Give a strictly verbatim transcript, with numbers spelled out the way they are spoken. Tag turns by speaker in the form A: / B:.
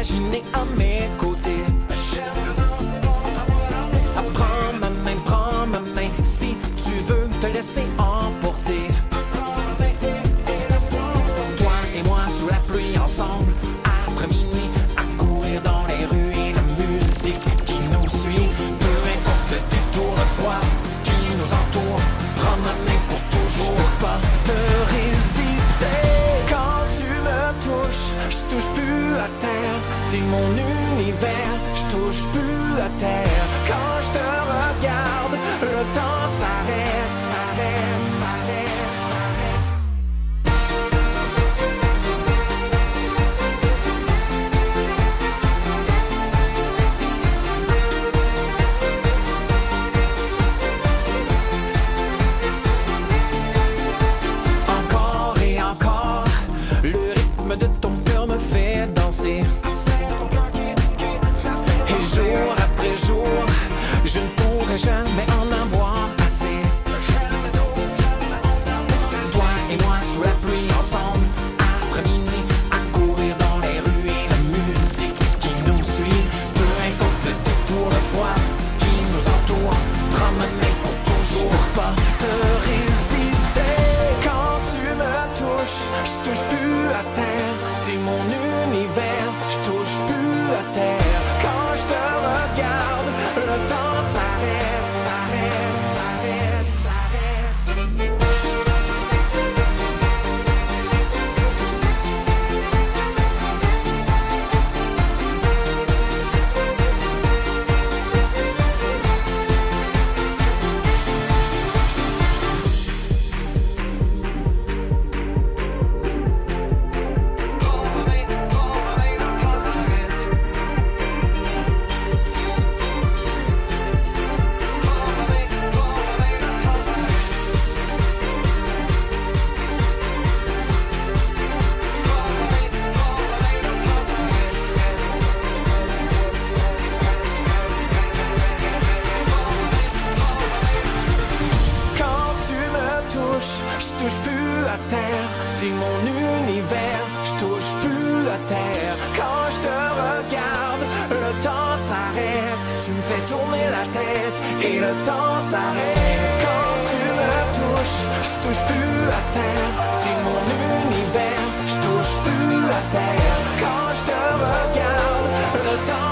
A: t'imaginer à mes côtés. Prends ma main, prends ma main, si tu veux te laisser emporter. Toi et moi sous la pluie ensemble, après minuit, à courir dans les rues et la musique qui nous suit. Peu importe le détour, le froid qui nous entoure, prends ma main pour toujours. Je peux pas te résister. Quand tu me touches, je touche plus à terre. T'es mon univers, je touche plus à terre. Quand je te regarde, le temps s'arrête, s'arrête, s'arrête, s'arrête. Encore et encore, le rythme de ton cœur me fait danser. Et jour après jour, je ne pourrai jamais en avoir assez. Toi et moi sous la pluie ensemble, après minuit, à courir dans les rues et la musique qui nous suit. Peu importe le détour, le froid qui nous entoure, prends ma main pour toujours. Je peux pas te résister. Quand tu me touches, je touche plus à terre. T'es mon univers, je touche plus à terre. Quand je te regarde, le temps s'arrête, s'arrête, s'arrête, s'arrête. Je touche plus à terre, t'es mon univers, je touche plus à terre. Quand je te regarde, le temps s'arrête, tu me fais tourner la tête et le temps s'arrête. Quand tu me touches, je touche plus à terre, t'es mon univers, je touche plus à terre. Quand je te regarde, le temps